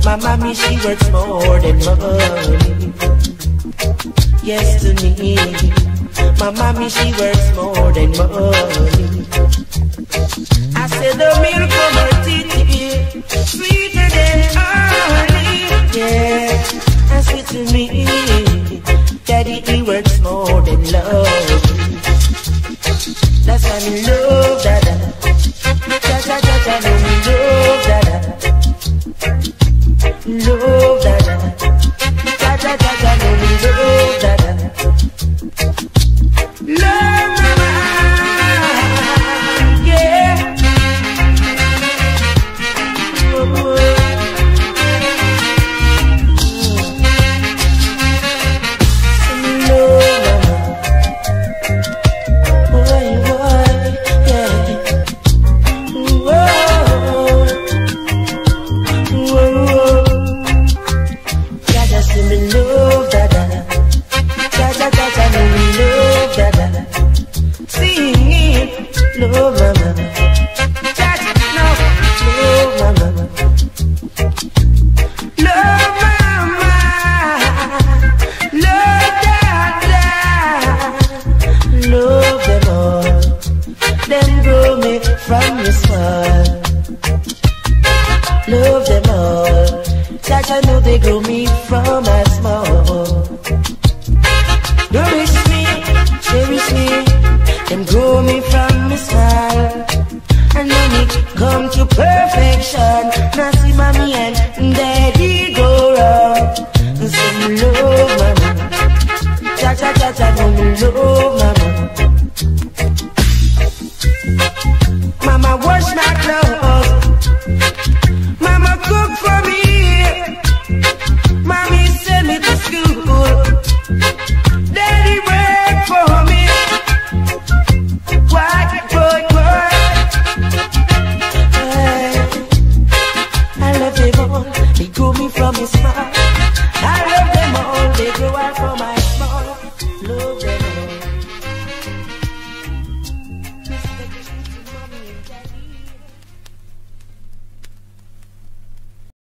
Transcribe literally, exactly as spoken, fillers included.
My mommy, she works more than money. Yes to me. My mommy, she works more than money. I said the milk from her titty, sweeter than honey. Yeah, and sweet to me. Daddy, he works more than love. That's why me love Dada. Cha cha cha cha, no me love Dada. Love Dada. Cha cha cha cha, no me love Dada. Love Mama, yeah. Oh, oh. Love Mama, Jaja, no, love Mama, love Mama, love Dada, love them all. Them grow me from the small. Love them all. Jaja know they grow me from a small. Nourish me, cherish me. Them grow me from a smile. And when it come to perfection, now see mommy and daddy.